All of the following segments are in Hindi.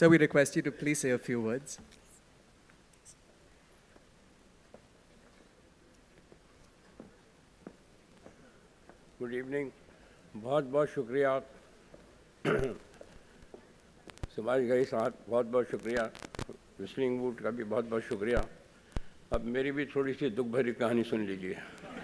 Sir, we request you to please say a few words. Good evening. बहुत बहुत शुक्रिया सुभाष घई साहब, बहुत बहुत शुक्रिया। विस्लिंग वुड का भी बहुत बहुत शुक्रिया। अब मेरी भी थोड़ी सी दुख भरी कहानी सुन लीजिए।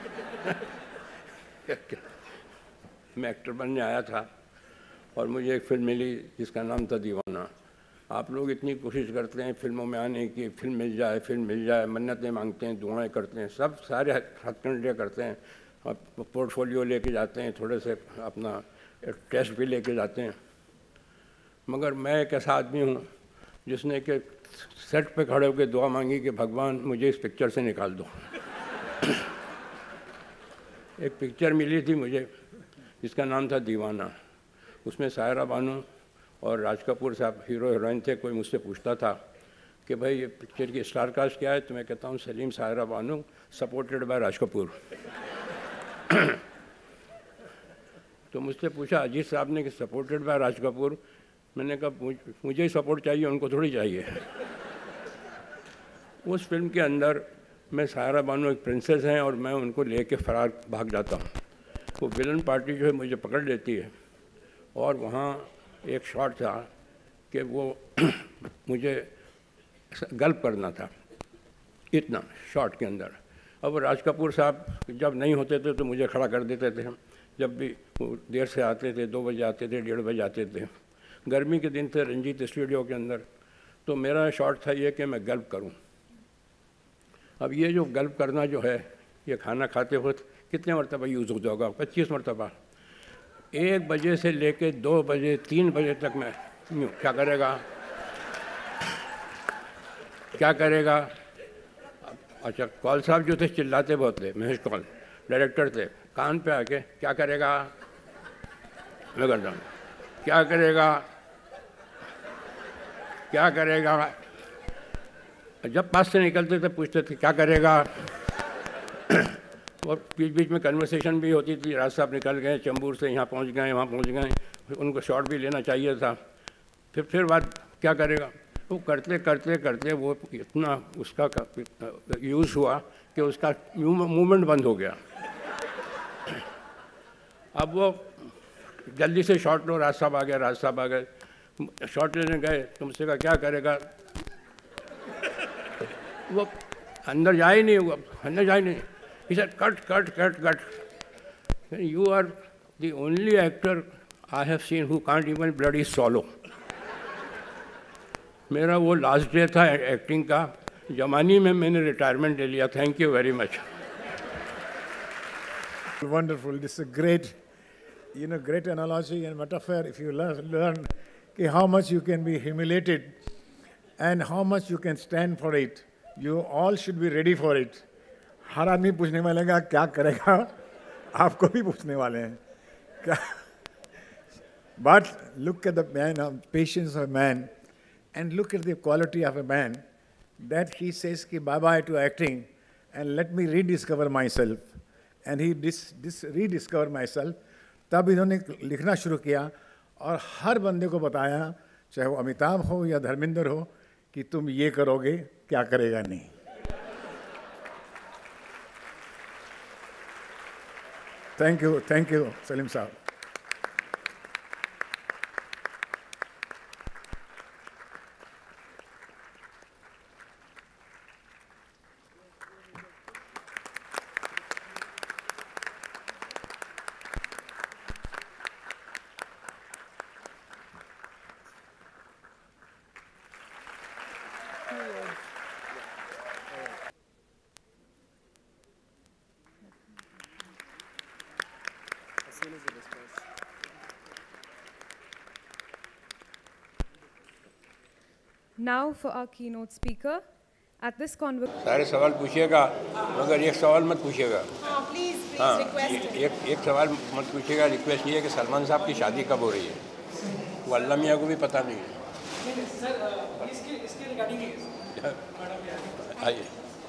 मैं एक्टर बनने आया था और मुझे एक फिल्म मिली जिसका नाम था दीवाना। आप लोग इतनी कोशिश करते हैं फिल्मों में आने की, फिल्म मिल जाए, मन्नतें मांगते हैं, दुआएं करते हैं, सब सारे हथकंडे करते हैं, पोर्टफोलियो लेके जाते हैं, थोड़े से अपना टेस्ट भी लेके जाते हैं। मगर मैं एक ऐसा आदमी हूँ जिसने कि सेट पे खड़े होकर दुआ मांगी कि भगवान मुझे इस पिक्चर से निकाल दो। एक पिक्चर मिली थी मुझे जिसका नाम था दीवाना। उसमें सायरा बानू और राज कपूर साहब हीरो हीरोइन थे। कोई मुझसे पूछता था कि भाई ये पिक्चर की स्टार कास्ट क्या है, तो मैं कहता हूँ सलीम, सायरा बानू, सपोर्टेड बाय राज कपूर। तो मुझसे पूछा अजीत साहब ने कि सपोर्टेड बाय राज कपूर। मैंने कहा मुझे ही सपोर्ट चाहिए, उनको थोड़ी चाहिए। उस फिल्म के अंदर मैं सायरा बानू एक प्रिंसेस हैं और मैं उनको लेके फरार भाग जाता हूँ। वो विलन पार्टी जो है मुझे पकड़ लेती है और वहाँ एक शॉट था कि वो मुझे गल्प करना था, इतना शॉट के अंदर। अब राज कपूर साहब जब नहीं होते थे तो मुझे खड़ा कर देते थे। जब भी वो देर से आते थे, 2 बजे आते थे, 1:30 बजे आते थे। गर्मी के दिन थे रंजीत स्टूडियो के अंदर। तो मेरा शॉट था ये कि मैं गल्प करूं। अब ये जो गल्प करना जो है, ये खाना खाते वक्त कितने मरतबा यूज़ हो जाएगा? 25 मरतबा। 1 बजे से लेके 2 बजे 3 बजे तक मैं क्या करेगा। अच्छा, कौल साहब जो थे चिल्लाते बहुत थे, महेश कौल डायरेक्टर थे, कान पे आके क्या करेगा, मैं करता हूँ क्या करेगा। जब पास से निकलते थे पूछते थे क्या करेगा। और बीच बीच में कन्वर्सेशन भी होती थी। राज साहब निकल गए, चंबूर से यहाँ पहुँच गए, वहाँ पहुँच गए, उनको शॉट भी लेना चाहिए था। फिर बात क्या करेगा। वो करते करते करते वो इतना उसका यूज़ हुआ कि उसका मूवमेंट बंद हो गया। अब वो जल्दी से शॉट लो, राज साहब आ गए, शॉट लेने गए, तुमसे कहा क्या करेगा। वो अंदर जाए नहीं। He said, cut. You are the only actor I have seen who can't even bloody swallow. मेरा वो लास्ट डे था एक्टिंग का। जमानी में मैंने रिटायरमेंट ले लिया। Thank you very much. Wonderful. This is a great analogy and metaphor. If you learn how much you can be humiliated and how much you can stand for it, you all should be ready for it. हर आदमी पूछने वाले का क्या करेगा, आपको भी पूछने वाले हैं क्या। But look at the man, patience of a man, and look at the quality of a man that he says ki bye bye to acting and let me rediscover myself. And he rediscover myself. तब इन्होंने लिखना शुरू किया और हर बंदे को बताया, चाहे वो अमिताभ हो या धर्मेंद्र हो, कि तुम ये करोगे, क्या करेगा नहीं। थैंक यू सलीम साहब। Now for our keynote speaker. At this conversation. सारे सवाल पूछिएगा मगर एक सवाल मत पूछिएगा। प्लीज हाँ, रिक्वेस्ट। एक सवाल मत पूछिएगा। रिक्वेस्ट ये है कि सलमान साहब की शादी कब हो रही है, वो अल्लाह मियाँ को भी पता नहीं है। सर इसके रिगार्डिंग आइए,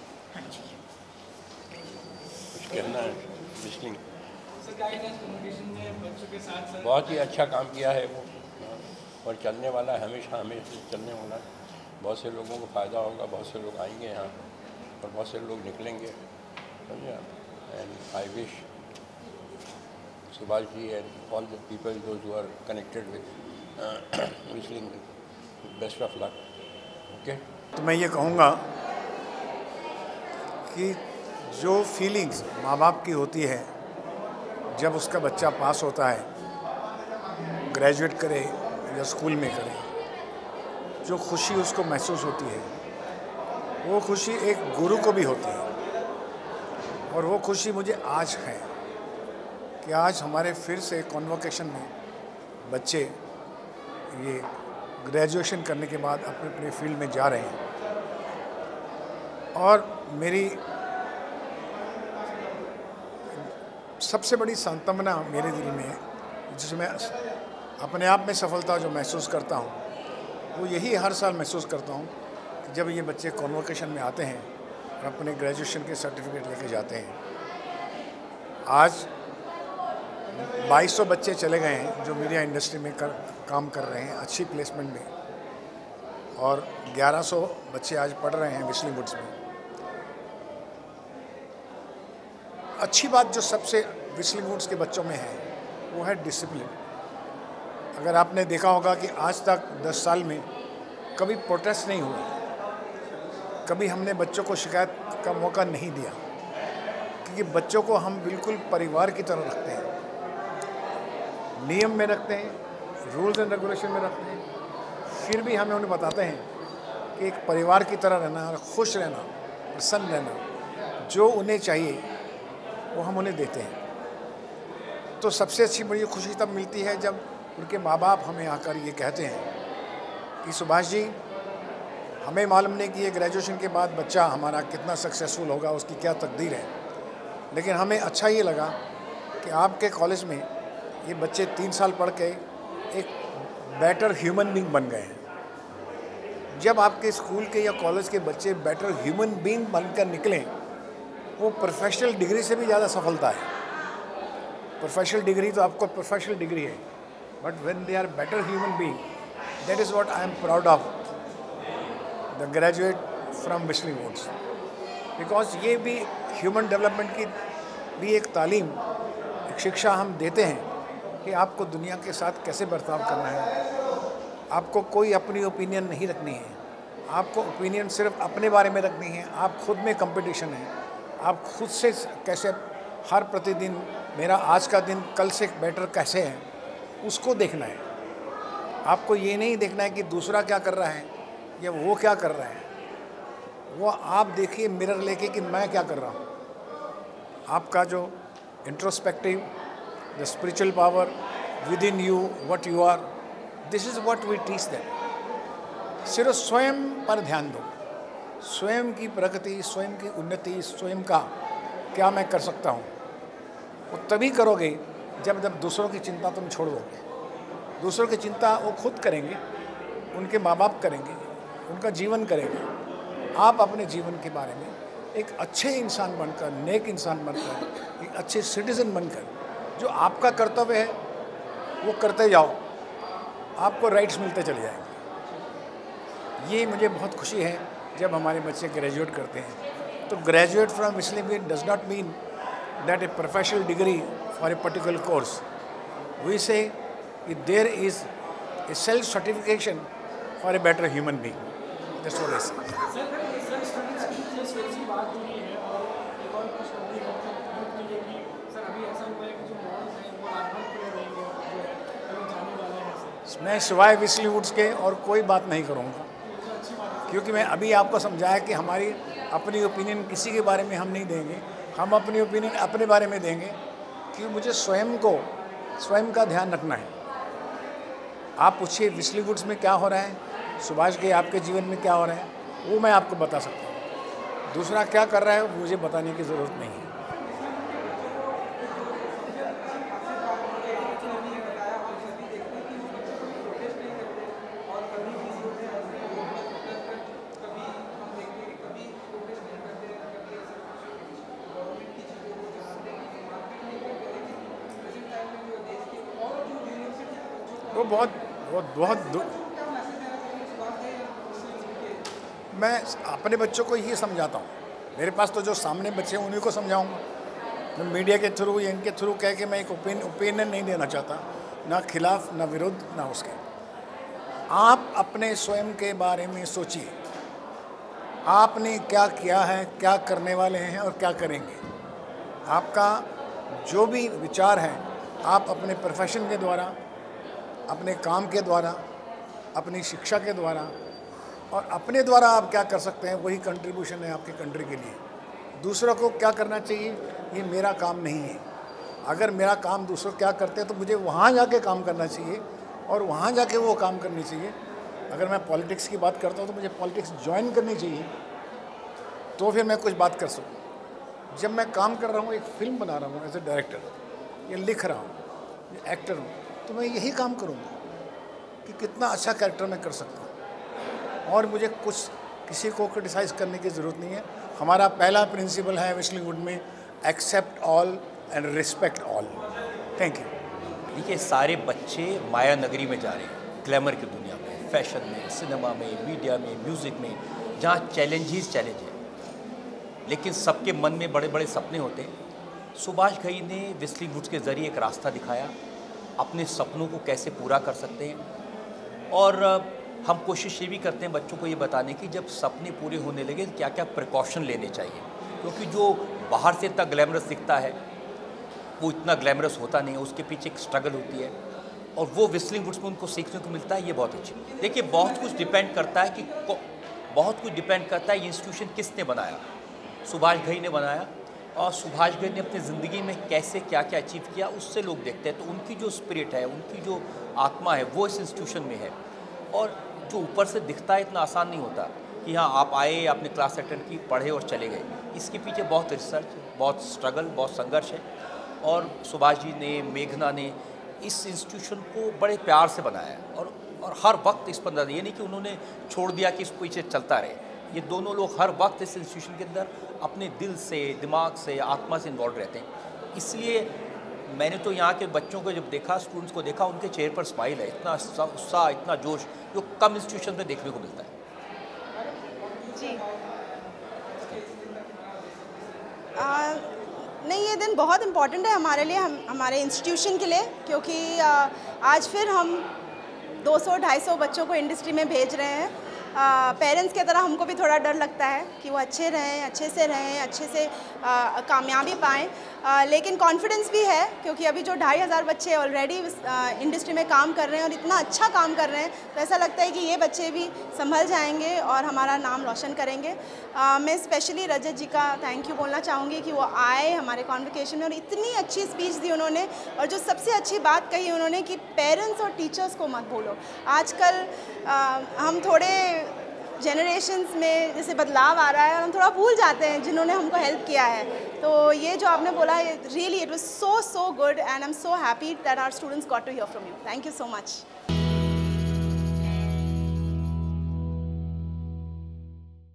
कुछ कहना है। सर गाइडेंस कम्युनिकेशन में बच्चों के साथ बहुत ही अच्छा काम किया है वो। और चलने वाला है, हमेशा हमेशा चलने वाला है। बहुत से लोगों को फ़ायदा होगा, बहुत से लोग आएंगे यहाँ और बहुत से लोग निकलेंगे, समझे। And I wish Subhash ji and all the people those who are connected with whistling best of luck. Okay, तो मैं ये कहूँगा कि जो फीलिंग्स माँ बाप की होती है जब उसका बच्चा पास होता है, ग्रेजुएट करे या स्कूल में करे, जो खुशी उसको महसूस होती है, वो खुशी एक गुरु को भी होती है। और वो खुशी मुझे आज है कि आज हमारे फिर से कॉन्वोकेशन में बच्चे ये ग्रेजुएशन करने के बाद अपने अपने फील्ड में जा रहे हैं। और मेरी सबसे बड़ी सांत्वना मेरे दिल में है, जिसमें अपने आप में सफलता जो महसूस करता हूँ, वो यही हर साल महसूस करता हूँ कि जब ये बच्चे कॉन्वोकेशन में आते हैं और अपने ग्रेजुएशन के सर्टिफिकेट लेके जाते हैं। आज 2200 बच्चे चले गए हैं जो मीडिया इंडस्ट्री में काम कर रहे हैं अच्छी प्लेसमेंट में, और 1100 बच्चे आज पढ़ रहे हैं व्हिstling वुड्स में। अच्छी बात जो सबसे व्हिstling वुड्स के बच्चों में है वो है डिसिप्लिन। अगर आपने देखा होगा कि आज तक 10 साल में कभी प्रोटेस्ट नहीं हुआ, कभी हमने बच्चों को शिकायत का मौका नहीं दिया, क्योंकि बच्चों को हम बिल्कुल परिवार की तरह रखते हैं, नियम में रखते हैं, रूल्स एंड रेगुलेशन में रखते हैं। फिर भी हमें उन्हें बताते हैं कि एक परिवार की तरह रहना, खुश रहना, प्रसन्न रहना, जो उन्हें चाहिए वो हम उन्हें देते हैं। तो सबसे अच्छी बड़ी खुशी तब मिलती है जब उनके माँ बाप हमें आकर ये कहते हैं कि सुभाष जी, हमें मालूम नहीं कि ये ग्रेजुएशन के बाद बच्चा हमारा कितना सक्सेसफुल होगा, उसकी क्या तकदीर है, लेकिन हमें अच्छा ये लगा कि आपके कॉलेज में ये बच्चे 3 साल पढ़ के एक बेटर ह्यूमन बीइंग बन गए हैं। जब आपके स्कूल के या कॉलेज के बच्चे बेटर ह्यूमन बीइंग बनकर निकलें, वो प्रोफेशनल डिग्री से भी ज़्यादा सफलता है। प्रोफेशनल डिग्री तो आपको प्रोफेशनल डिग्री है, but when they are better human being, that is what I am proud of the graduate from whistling woods. Because ये भी ह्यूमन डेवलपमेंट की भी एक तालीम, एक शिक्षा हम देते हैं कि आपको दुनिया के साथ कैसे बर्ताव करना है। आपको कोई अपनी ओपिनियन नहीं रखनी है, आपको ओपिनियन सिर्फ अपने बारे में रखनी है। आप खुद में कंपटीशन है, आप खुद से कैसे हर प्रतिदिन मेरा आज का दिन कल से बेटर कैसे है, उसको देखना है। आपको ये नहीं देखना है कि दूसरा क्या कर रहा है या वो क्या कर रहा है। वो आप देखिए मिरर लेके कि मैं क्या कर रहा हूँ। आपका जो introspective, the spiritual power within you, what you are, this is what we teach them. सिर्फ स्वयं पर ध्यान दो, स्वयं की प्रगति, स्वयं की उन्नति, स्वयं का क्या मैं कर सकता हूँ, वो तभी करोगे जब दूसरों की चिंता तुम छोड़ दोगे। दूसरों की चिंता वो खुद करेंगे, उनके माँ बाप करेंगे, उनका जीवन करेंगे। आप अपने जीवन के बारे में एक अच्छे इंसान बनकर, नेक इंसान बनकर, एक अच्छे सिटीज़न बनकर जो आपका कर्तव्य है वो करते जाओ, आपको राइट्स मिलते चले जाएंगे। ये मुझे बहुत खुशी है जब हमारे बच्चे ग्रेजुएट करते हैं। तो graduate from whistling woods does not mean that a professional degree for a particular course. We से there is a self certification for a better human being. That's what I से। सर स्टूडेंट्स की जो थोड़ी बात हो रही है, और एक और कुछ अभी वक्त के लिए कि सर अभी ऐसा हुआ है कि जो मॉल्स हैं वो रात-रात खुले रहेंगे, जो है अभी जाने वाले हैं सर। मैं सिवाय व्हिstling वुड्स के और कोई बात नहीं करूँगा, क्योंकि मैं अभी आपको समझाया कि हमारी अपनी ओपिनियन किसी के बारे में हम नहीं देंगे। हम अपनी ओपिनियन अपने बारे में देंगे, क्योंकि मुझे स्वयं का ध्यान रखना है। आप पूछिए व्हिstling वुड्स में क्या हो रहा है, सुभाष के आपके जीवन में क्या हो रहा है, वो मैं आपको बता सकता हूँ। दूसरा क्या कर रहा है वो मुझे बताने की ज़रूरत नहीं है। वो बहुत मैं अपने बच्चों को यही समझाता हूँ। मेरे पास तो जो सामने बच्चे हैं उन्हीं को समझाऊंगा। मैं मीडिया के थ्रू या इनके थ्रू कह के मैं एक ओपिनियन नहीं देना चाहता, ना खिलाफ ना विरुद्ध ना उसके। आप अपने स्वयं के बारे में सोचिए, आपने क्या किया है, क्या करने वाले हैं और क्या करेंगे। आपका जो भी विचार है आप अपने प्रोफेशन के द्वारा, अपने काम के द्वारा, अपनी शिक्षा के द्वारा और अपने द्वारा आप क्या कर सकते हैं, वही कंट्रीब्यूशन है आपकी कंट्री के लिए। दूसरों को क्या करना चाहिए ये मेरा काम नहीं है। अगर मेरा काम दूसरों क्या करते हैं तो मुझे वहाँ जाके काम करना चाहिए और वहाँ जाके वो काम करनी चाहिए। अगर मैं पॉलिटिक्स की बात करता हूँ तो मुझे पॉलिटिक्स ज्वाइन करनी चाहिए, तो फिर मैं कुछ बात कर सकूँ। जब मैं काम कर रहा हूँ, एक फिल्म बना रहा हूँ एज ए डायरेक्टर, या लिख रहा हूँ, या एक्टर हूँ, तो मैं यही काम करूँगा कि कितना अच्छा कैरेक्टर मैं कर सकता हूँ। और मुझे कुछ किसी को क्रिटिसाइज़ करने की ज़रूरत नहीं है। हमारा पहला प्रिंसिपल है व्हिस्लिंग वुड में, accept all and respect all. Thank you. देखिए, सारे बच्चे माया नगरी में जा रहे हैं, ग्लैमर की दुनिया में, फैशन में, सिनेमा में, मीडिया में, म्यूज़िक में, जहाँ चैलेंज ही चैलेंज है, लेकिन सबके मन में बड़े बड़े सपने होते हैं। सुभाष घई ने व्हिस्लिंग वुड्स के ज़रिए एक रास्ता दिखाया, अपने सपनों को कैसे पूरा कर सकते हैं। और हम कोशिश ये भी करते हैं बच्चों को ये बताने की, जब सपने पूरे होने लगे तो क्या क्या प्रिकॉशन लेने चाहिए, क्योंकि जो बाहर से इतना ग्लैमरस दिखता है वो इतना ग्लैमरस होता नहीं है, उसके पीछे एक स्ट्रगल होती है, और वो व्हिस्लिंग वुड्स में उनको सीखने को मिलता है। ये बहुत अच्छी। देखिए, बहुत कुछ डिपेंड करता है ये इंस्टीट्यूशन किसने बनाया। सुभाष घई ने बनाया, और सुभाष घई ने अपनी ज़िंदगी में कैसे क्या क्या अचीव किया उससे लोग देखते हैं, तो उनकी जो स्पिरिट है, उनकी जो आत्मा है, वो इस इंस्टीट्यूशन में है। और जो ऊपर से दिखता है इतना आसान नहीं होता कि हाँ आप आए, आपने क्लास अटेंड की, पढ़े और चले गए। इसके पीछे बहुत रिसर्च, बहुत स्ट्रगल, बहुत संघर्ष है। और सुभाष जी ने, मेघना ने इस इंस्टीट्यूशन को बड़े प्यार से बनाया है, और हर वक्त इस पर नजर, ये नहीं कि उन्होंने छोड़ दिया कि इसको पीछे चलता रहे। ये दोनों लोग हर वक्त इस इंस्टीट्यूशन के अंदर अपने दिल से, दिमाग से, आत्मा से इन्वॉल्व रहते हैं। इसलिए मैंने तो यहाँ के बच्चों को जब देखा, स्टूडेंट्स को देखा, उनके चेहरे पर स्माइल है, इतना उत्साह, इतना जोश जो कम इंस्टीट्यूशन में देखने को मिलता है। जी नहीं, ये दिन बहुत इम्पॉर्टेंट है हमारे लिए, हमारे इंस्टीट्यूशन के लिए, क्योंकि आज फिर हम 200-250 बच्चों को इंडस्ट्री में भेज रहे हैं। पेरेंट्स की तरह हमको भी थोड़ा डर लगता है कि वो अच्छे रहें, अच्छे से रहें, अच्छे से कामयाबी पाएँ, लेकिन कॉन्फिडेंस भी है, क्योंकि अभी जो 2500 बच्चे ऑलरेडी इंडस्ट्री में काम कर रहे हैं और इतना अच्छा काम कर रहे हैं, तो ऐसा लगता है कि ये बच्चे भी संभल जाएंगे और हमारा नाम रोशन करेंगे। मैं स्पेशली रजत जी का थैंक यू बोलना चाहूँगी कि वो आए हमारे कॉन्वोकेशन में और इतनी अच्छी स्पीच दी उन्होंने, और जो सबसे अच्छी बात कही उन्होंने कि पेरेंट्स और टीचर्स को मत भूलो। आजकल हम थोड़े जनरेशंस में जैसे बदलाव आ रहा है और हम थोड़ा भूल जाते हैं जिन्होंने हमको हेल्प किया है। तो ये जो आपने बोला, really it was so good, and I am so happy that our students got to hear from you. Thank you so much.